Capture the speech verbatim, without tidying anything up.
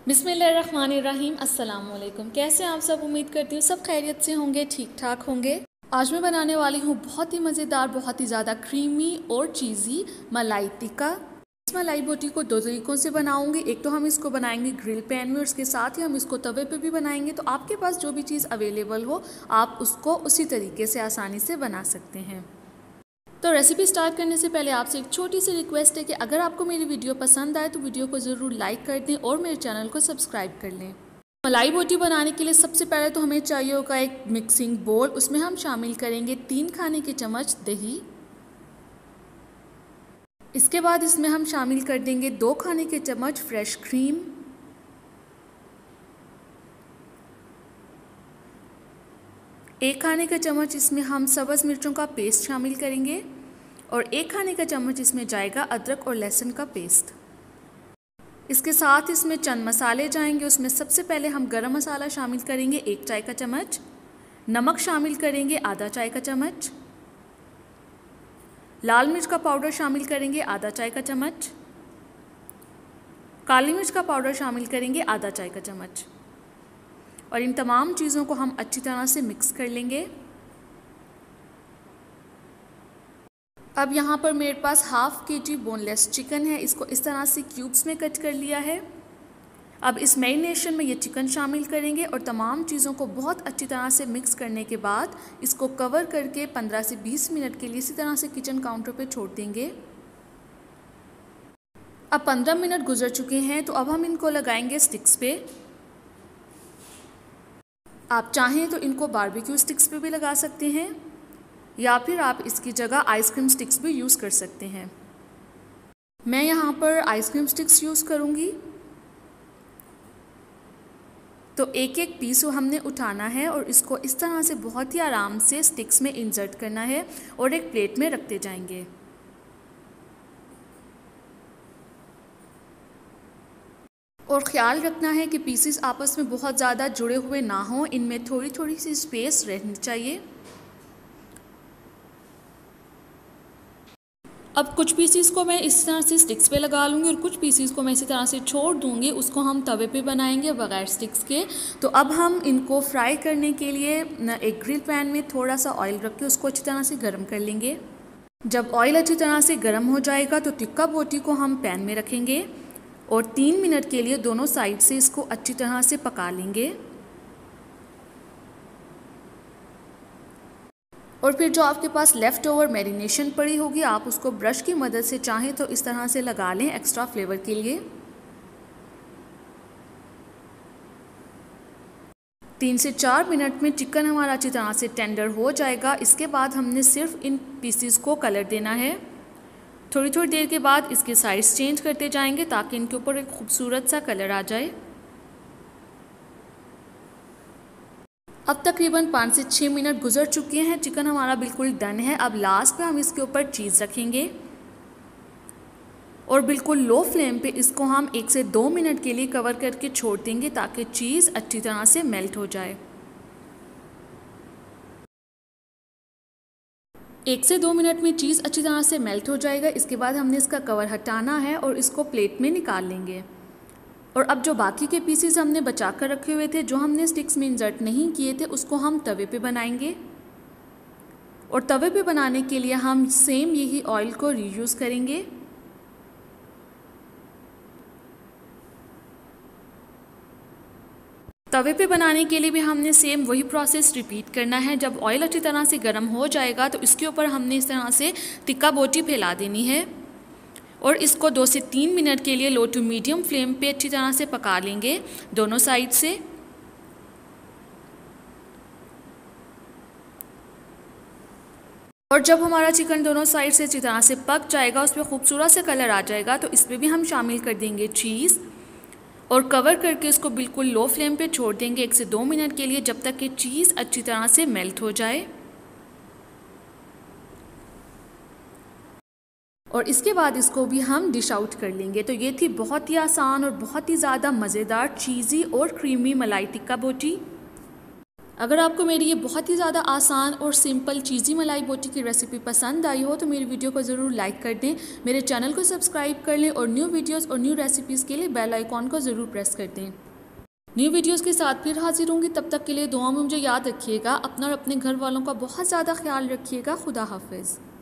बिस्मिल्लाहिर्रहमानिर्रहीम। अस्सलाम वालेकुम। कैसे आप सब? उम्मीद करती हूँ सब खैरियत से होंगे, ठीक ठाक होंगे। आज मैं बनाने वाली हूँ बहुत ही मज़ेदार, बहुत ही ज़्यादा क्रीमी और चीज़ी मलाई टिक्का। इस मलाई बोटी को दो तरीक़ों से बनाऊंगी। एक तो हम इसको बनाएंगे ग्रिल पैन में और उसके साथ ही हम इसको तवे पे भी बनाएंगे। तो आपके पास जो भी चीज़ अवेलेबल हो आप उसको उसी तरीके से आसानी से बना सकते हैं। तो रेसिपी स्टार्ट करने से पहले आपसे एक छोटी सी रिक्वेस्ट है कि अगर आपको मेरी वीडियो पसंद आए तो वीडियो को ज़रूर लाइक कर दें और मेरे चैनल को सब्सक्राइब कर लें। मलाई बोटी बनाने के लिए सबसे पहले तो हमें चाहिए होगा एक मिक्सिंग बोल। उसमें हम शामिल करेंगे तीन खाने के चम्मच दही। इसके बाद इसमें हम शामिल कर देंगे दो खाने के चम्मच फ्रेश क्रीम, एक खाने का चम्मच इसमें हम सब्ज़ मिर्चों का पेस्ट शामिल करेंगे और एक खाने का चम्मच इसमें जाएगा अदरक और लहसुन का पेस्ट। इसके साथ इसमें चंद मसाले जाएंगे। उसमें सबसे पहले हम गरम मसाला शामिल करेंगे एक चाय का चम्मच, नमक शामिल करेंगे आधा चाय का चम्मच, लाल मिर्च का पाउडर शामिल करेंगे आधा चाय का चम्मच, काली मिर्च का पाउडर शामिल करेंगे आधा चाय का चम्मच और इन तमाम चीज़ों को हम अच्छी तरह से मिक्स कर लेंगे। अब यहाँ पर मेरे पास हाफ के जी बोनलेस चिकन है। इसको इस तरह से क्यूब्स में कट कर लिया है। अब इस मैरिनेशन में ये चिकन शामिल करेंगे और तमाम चीज़ों को बहुत अच्छी तरह से मिक्स करने के बाद इसको कवर करके पंद्रह से बीस मिनट के लिए इसी तरह से किचन काउंटर पे छोड़ देंगे। अब पंद्रह मिनट गुजर चुके हैं तो अब हम इनको लगाएंगे स्टिक्स पे। आप चाहें तो इनको बारबेक्यू स्टिक्स पे भी लगा सकते हैं या फिर आप इसकी जगह आइसक्रीम स्टिक्स भी यूज़ कर सकते हैं। मैं यहाँ पर आइसक्रीम स्टिक्स यूज़ करूँगी। तो एक एक पीस हमने उठाना है और इसको इस तरह से बहुत ही आराम से स्टिक्स में इंसर्ट करना है और एक प्लेट में रखते जाएंगे। और ख़्याल रखना है कि पीसेस आपस में बहुत ज़्यादा जुड़े हुए ना हों, इनमें थोड़ी थोड़ी सी स्पेस रहनी चाहिए। अब कुछ पीसीस को मैं इस तरह से स्टिक्स पे लगा लूँगी और कुछ पीसीस को मैं इसी तरह से छोड़ दूँगी। उसको हम तवे पे बनाएंगे बगैर स्टिक्स के। तो अब हम इनको फ्राई करने के लिए एक ग्रिल पैन में थोड़ा सा ऑयल रख के उसको अच्छी तरह से गर्म कर लेंगे। जब ऑयल अच्छी तरह से गर्म हो जाएगा तो टिक्का बोटी को हम पैन में रखेंगे और तीन मिनट के लिए दोनों साइड से इसको अच्छी तरह से पका लेंगे। और फिर जो आपके पास लेफ़्ट ओवर मैरिनेशन पड़ी होगी आप उसको ब्रश की मदद से चाहें तो इस तरह से लगा लें एक्स्ट्रा फ्लेवर के लिए। तीन से चार मिनट में चिकन हमारा अच्छी तरह से टेंडर हो जाएगा। इसके बाद हमने सिर्फ इन पीसेस को कलर देना है। थोड़ी थोड़ी देर के बाद इसके साइड्स चेंज करते जाएंगे ताकि इनके ऊपर एक खूबसूरत सा कलर आ जाए। अब तकरीबन पाँच से छः मिनट गुजर चुके हैं। चिकन हमारा बिल्कुल डन है। अब लास्ट में हम इसके ऊपर चीज़ रखेंगे और बिल्कुल लो फ्लेम पे इसको हम एक से दो मिनट के लिए कवर करके छोड़ देंगे ताकि चीज़ अच्छी तरह से मेल्ट हो जाए। एक से दो मिनट में चीज़ अच्छी तरह से मेल्ट हो जाएगा। इसके बाद हमने इसका कवर हटाना है और इसको प्लेट में निकाल लेंगे। और अब जो बाकी के पीसेस हमने बचा कर रखे हुए थे, जो हमने स्टिक्स में इंसर्ट नहीं किए थे, उसको हम तवे पे बनाएंगे। और तवे पे बनाने के लिए हम सेम यही ऑयल को रीयूज़ करेंगे। तवे पे बनाने के लिए भी हमने सेम वही प्रोसेस रिपीट करना है। जब ऑयल अच्छी तरह से गर्म हो जाएगा तो इसके ऊपर हमने इस तरह से टिक्का बोटी फैला देनी है और इसको दो से तीन मिनट के लिए लो टू मीडियम फ्लेम पे अच्छी तरह से पका लेंगे दोनों साइड से। और जब हमारा चिकन दोनों साइड से अच्छी तरह से पक जाएगा, उसमें खूबसूरत से कलर आ जाएगा, तो इसमें भी हम शामिल कर देंगे चीज़ और कवर करके इसको बिल्कुल लो फ्लेम पे छोड़ देंगे एक से दो मिनट के लिए, जब तक कि चीज़ अच्छी तरह से मेल्ट हो जाए। और इसके बाद इसको भी हम डिश आउट कर लेंगे। तो ये थी बहुत ही आसान और बहुत ही ज़्यादा मज़ेदार चीज़ी और क्रीमी मलाई टिक्का बोटी। अगर आपको मेरी ये बहुत ही ज़्यादा आसान और सिंपल चीज़ी मलाई बोटी की रेसिपी पसंद आई हो तो मेरी वीडियो को ज़रूर लाइक कर दें, मेरे चैनल को सब्सक्राइब कर लें और न्यू वीडियोस और न्यू रेसिपीज़ के लिए बेल आइकॉन को ज़रूर प्रेस कर दें। न्यू वीडियोस के साथ फिर हाजिर होंगी, तब तक के लिए दुआ में मुझे याद रखिएगा। अपना और अपने घर वालों का बहुत ज़्यादा ख्याल रखिएगा। खुदा हाफिज़।